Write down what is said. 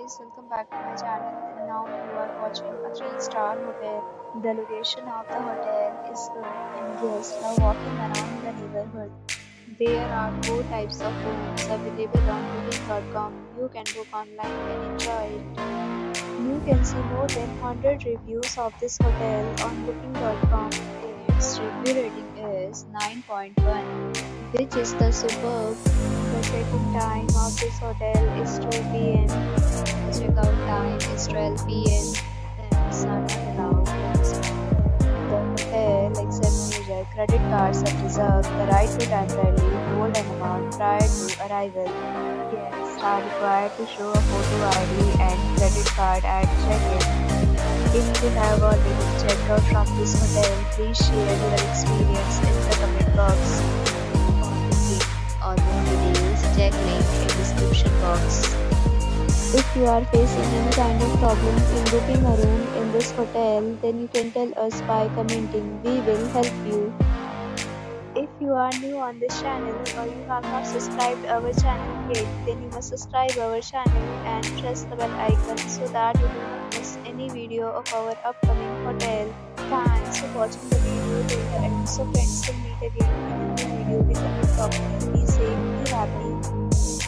guys, welcome back to my channel. And now you are watching a 3-star hotel. The location of the hotel is good and guests love walking around the neighborhood. There are 4 types of rooms available on booking.com. You can book online and enjoy it. You can see more than 100 reviews of this hotel on booking.com. Its review rating is 9.1, which is the superb. The check-in time of this hotel is 12 p.m. The check-out time is 12 p.m. Pets are not allowed in this hotel. The hotel accepts major credit cards and reserves the right to temporarily hold an amount prior to arrival. Guests are required to show a photo ID and credit card at check-in. If you have already checked out from this hotel, please share your experience in the comment box. For booking or more details, check link in description box. If you are facing any kind of problem in booking a room in this hotel, then you can tell us by commenting. We will help you. If you are new on this channel or you have not subscribed our channel yet, then you must subscribe our channel and press the bell icon so that you do not miss any video of our upcoming hotel. Thanks for watching the video till the end. So friends, will meet again in a new video with a new topic. Be safe, be happy.